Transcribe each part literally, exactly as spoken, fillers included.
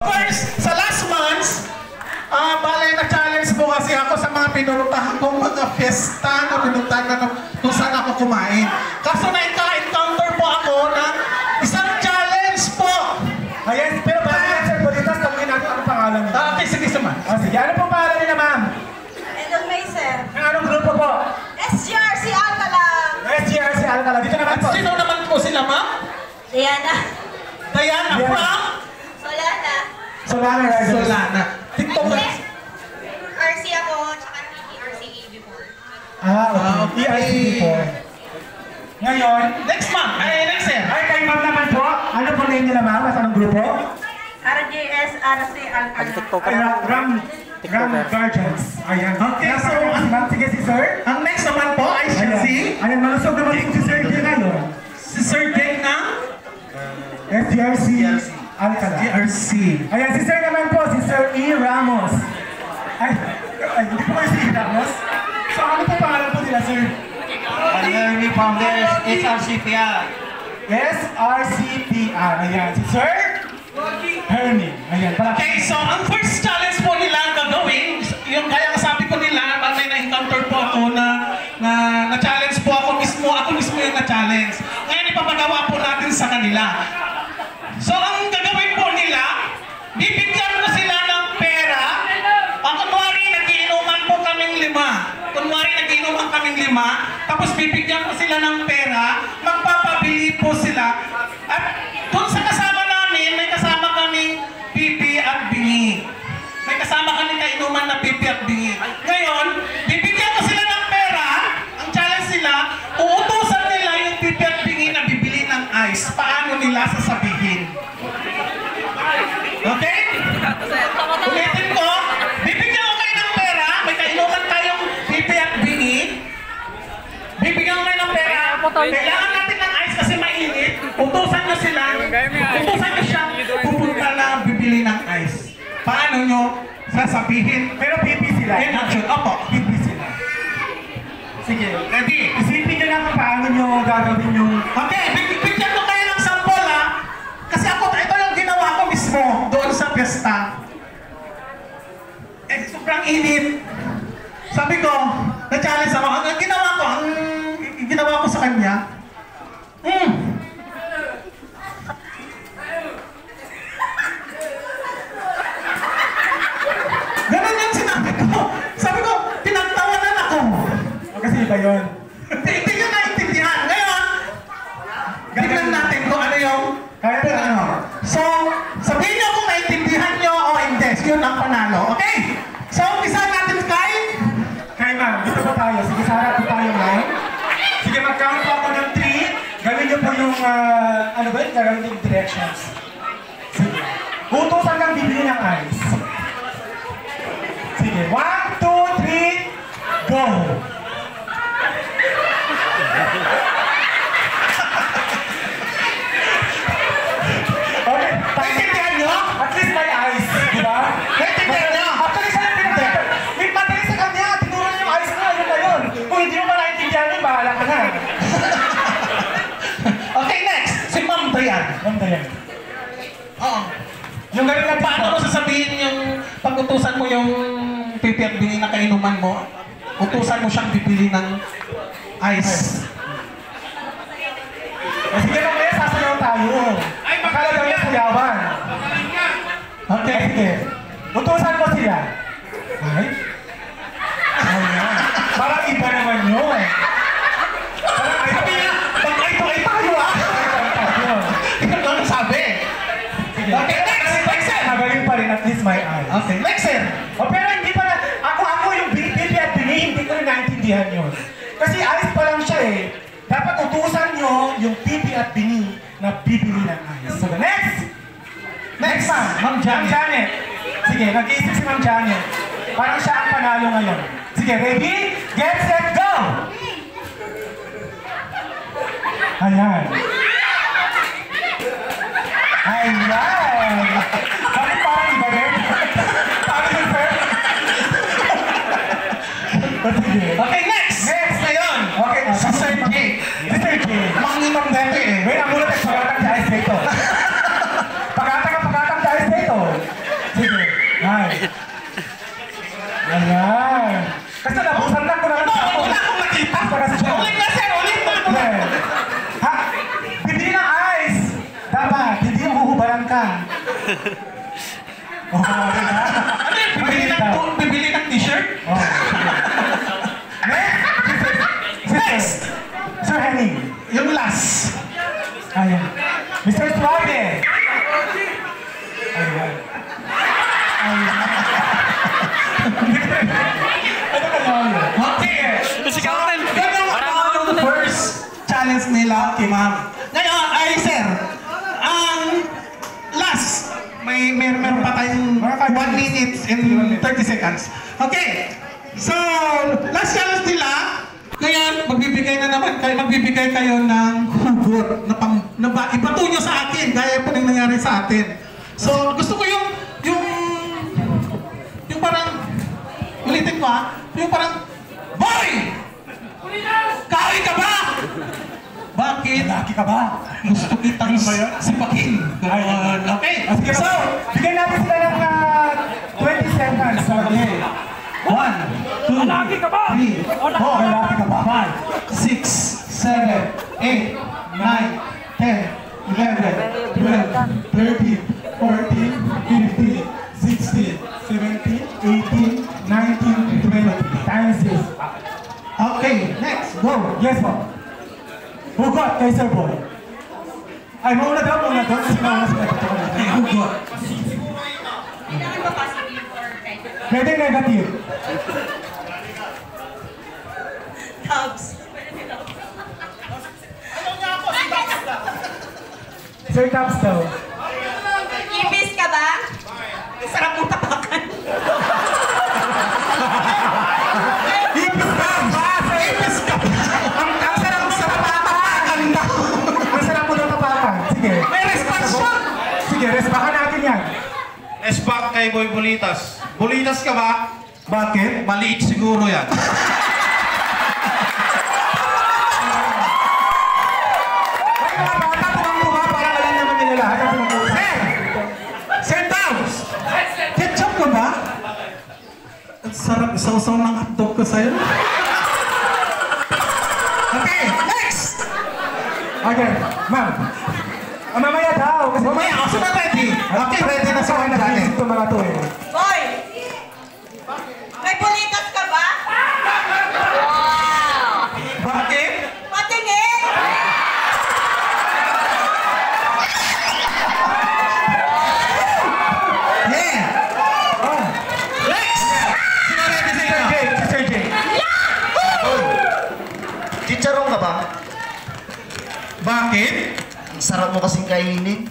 First, sa last months, uh, bale na-challenge po kasi ako sa mga pinuntahan kong mga fiesta na pinuntahan na kung saan ako kumain. Kaso na-encounter po ako ng isang challenge po. Ayan, pero bago yan, Sir Bolitas, tanongin natin anong pangalan niya. Ah, okay, sige, sama. Ah, sige, ano pong pangalan niya, ma'am? Edel May, sir. Ang anong grupo po? S G R C Alcala. S G R C Alcala. Dito naman po. Sino naman po sila, ma'am? Diana. Diana from? Solana. Solana Riders. Solana. TikTok. R C ako, tsaka R C A before. Ah, okay. E R C before. Ngayon, Next, ma'am. Ay, next, sir. ay kay ma'am naman po. Ano po name nila, ma'am? At anong grupo? R J S R C Alcala. Ay, Ram, Ram Guardians. Ayan. Okay, Nasa so, po si ma'am. Sige, si Sir. Ang next naman po ay siya Ayan. si... Ayan, malusog naman po si Sir J ngayon. Si Sir Jake na? S G R C Alcala. G R C. Ayan, si Sir naman po, si Sir E. Ramos. Ay, ay hindi po kayo si E. Ramos? So, ano po pangalan po nila, Sir? Jeremy Founders, S R C P R. S R C P R. Ayan, si Sir Hermie. Ayan, pala. Okay, so ang first challenge po nila gagawin, yung kaya kasabi ko nila, pag may na-encounter po ako na na na-challenge po ako mismo, ako mismo yung na-challenge. Ngayon ipapagawa po natin sa kanila. So ang gagawin po nila, bibigyan ko sila ng pera. Pag kunwari nagiinuman po kaming lima, kunwari nagiinuman kaming lima, tapos bibigyan ko sila ng pera, magpapabili po sila. At kung sa kasama namin, may kasama kaming pipi at bingi. May kasama kami kainuman na pipi at bingi. Ngayon, bibigyan ko sila ng pera, ang challenge nila, uutusan nila yung pipi at bingi na bibili ng ice. Paano nila sasabihin? Okay? Ulitin ko, bibigyan ko kayo ng pera, may kainuman tayong pipi at bingi. Bibigyan ko kayo ng pera, kailangan natin ng ice kasi mainit. Utusan nyo sila, utusan nyo siya, pupunta na bibili ng ice. Paano nyo sasabihin? Pero pipi sila. In action, opo. Pipi sila. Sige. Ready? Isipin nyo lang kung paano nyo gagawin yung... Okay, big- bigyan ko kayo ng sample ha. Kasi ako, ito yung ginawa ko mismo doon sa piyesta. Eh, sobrang init. Sabi ko, na-challenge ako. Ang, ang ginawa ko, ang ang ginawa ko sa kanya, hmm. Ganun yung sinabi ko. Sabi ko, pinagtawanan ako. O, kasi iba yun. Hindi hindi nyo naintindihan. Ngayon, tignan natin kung ano yung Kaya kung na. ano. So, sabihin nyo kung naintindihan nyo o hindi. Yun ang panalo. Okay? So, umpisa natin kay... Kaya ma'am, dito po tayo. Sige, sa harap po tayo, ma'am. Sige, mag-count po ako ng three. Gawin nyo po yung, ah, ano ba yun? Gawin yung directions. Sige. Utusan kang bibili ng ice. Sige, one, two, three, go! Okay, Naintindihan nyo? at least may ice, di ba? Naintindihan nyo? Actually, siya yung pinag- May madali sa kanya, tinuro niya yung ice na, yun na yun. Kung hindi mo pa naintindihan yun, bahala ka na. Okay, next. Si Ma'am Dayan. Ma'am Dayan. Oo. Yung ganun natin Paano mo po. sasabihin yung pag-utusan mo yung pipi at bingi na kainuman mo, utusan mo siyang bibili ng ice. Eh, sige, mamaya sasayaw tayo. Ay, makala daw yung sayawan. Okay. Sige. Utusan mo sila. Ay? Ayan. Parang iba naman yun. Parang ay, Sabi niya, pag ay to ay tayo ah. tayo. Ikaw lang ang sabi. Sige. Okay, next. Next, sir. Magaling pa rin, at least may eyes. Okay, next, sir. O pero hindi pa na, ako ako yung bibi at bini, hindi ko rin naintindihan yun. Kasi ayos pa lang siya eh. Dapat utusan nyo yung pipi at bini na bibili ng ayos. So the next! Next ma'am, Ma'am Janet. Ma'am Janet. Sige, nag-iisip si Ma'am Janet. Parang siya ang panalo ngayon. Sige, ready? Get set, go! Ayan. Ayan! Bakit parang iba rin? Parang yun, sir? Sige. Okay, next. Next na yun. Okay, uh, Si Sir Jake. Si Sir Jake. Manginang dati eh. Wait, ang muna tayo, pagatang sa ice dito. Pagatang ka, pagatang sa ice dito. Ayan. Ayan. Kasi nabusan lang ko na Ano? Wala akong nakita. Para sa siya. Ulit na, sir. Ulit. Ulit. Ulit. Ayan. Ha? Bibili ng ice. Dapat, hindi yung huhubaran ka. Huhubaran ka. Ano yun? Bibili ng, bibili ng t-shirt? Oh. Next! Next! Sir Henning. Yung last. Ayan. Mister Suave. Ayan. Ayan. Ano ka na yun? Okay. Sigawan. Ganun ang first challenge nila kay ma'am. Ngayon, ay sir, ang last, may mer meron pa tayong one minute and thirty seconds. Okay. So, last challenge nila, ngayon, magbibigay na naman kayo, magbibigay kayo ng hugot na pang, na ba, ibato nyo sa atin, gaya po ng nangyari sa atin. So, gusto ko yung, yung, yung parang, ulitin ko ha, yung parang, boy! Kahoy ka ba? Bakit? Laki ka ba? Gusto kitang sipakin. Ganun. Okay. Okay, so, bigyan natin sila ng uh, twenty seconds. Okay. One, two, three, four, Lalaki ka ba? five, six, seven, eight, nine, ten, eleven, twelve, thirteen, fourteen, fifteen, sixteen, seventeen, eighteen, nineteen, twenty. Times this. Okay, next, go. Yes, po. Hugot kay Sir Boy. Ay, mauna daw, mauna daw. Kasi mauna sila. Okay, hugot. Kailangan ba positive or negative? Pwede negative. Cubs. Sir Taps daw. Ibis ka ba? Ang sarap mong tapakan. Ipis ka ba? Ipis ka ba? Ang ang sarap sa tapakan daw. Ang sarap mo ng tapakan. Sige. May response siya. Sige, respakan natin yan. Espak kay Boy Bolitas. Bolitas ka ba? Bakit? Maliit siguro yan. Ay, mga bata, tumang-tunga para alam naman nila lahat ang pinag-uusap. Sir! Sir Taos! Ketchup ka ba? Ang sarap isaw-saw ng hotdog ko sa'yo. Okay, next! Okay, ma'am. Ah, mamaya daw. Kasi Mamaya, ako na ready. Okay, ready na sa akin dati. Ito mga to eh. Boy! May bulitas ka ba? Wow! Bakit? Patingin! Yeah! Oh, Next! Sino ready sa Sir inyo? Jay, si Sir Jay. Chicharon ka ba? Bakit? Ang sarap mo kasing kainin.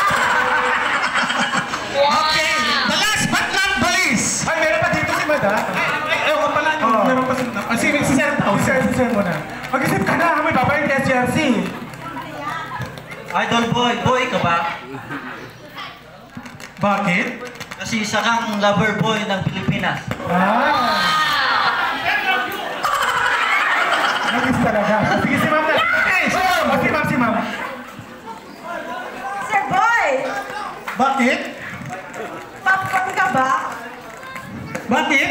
Okay, the last but not the least. Ay, meron pa dito si Mada. Ay, ewan pala, Oo. meron pa sila. Ah, si si Sir Si Taos. Sir, si Sir muna. Mag-isip ka na, may babayin kay S R C. Idol boy, boy ka ba? Bakit? Kasi isa kang lover boy ng Pilipinas. Ah. Nag-is talaga. Sige, si Ma'am na. Okay, so, O, si Ma'am, si Ma'am. Sir Boy! bakit? Popcorn ka ba? Bakit?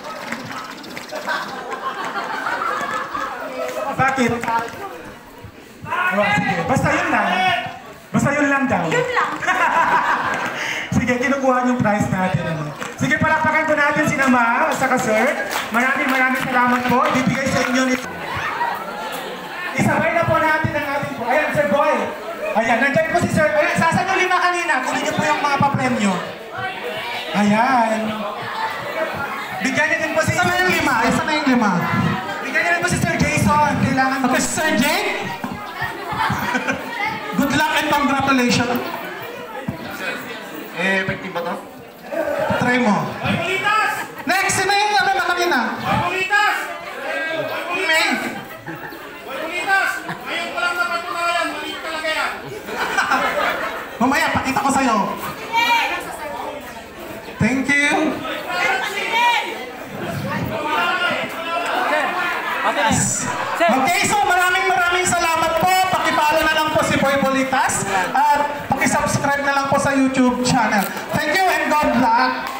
Bakit? Oh, sige. Basta yun lang. Basta yun lang daw. Yun lang. Sige, kinukuha yung prize natin. Ano. Sige, palakpakan ko natin si Ma'am at saka Sir. Maraming maraming salamat po. Ibibigay sa inyo ni... Isabay na po natin ang ating po. Ayan, Sir Boy. Ayan, nandiyan po si Sir. Ayan, sasan yung lima kanina. Kunin niyo po yung mga papremyo. Ayan. Bigyan niyo din po si... Isa na yung lima, isa na yung lima. Bigyan niyo din po si Sir Jason. Kailangan Okay, Sir Jay? Good luck and congratulations. Eh, effective ba to? Try mo. Next, sino yung ano na kanina? May. Mamaya, pakita ko sa'yo. Thank you. Okay, so maraming maraming salamat po. Pakipalo na lang po si Boy Bolitas at pakisubscribe na lang po sa YouTube channel. Thank you and God bless.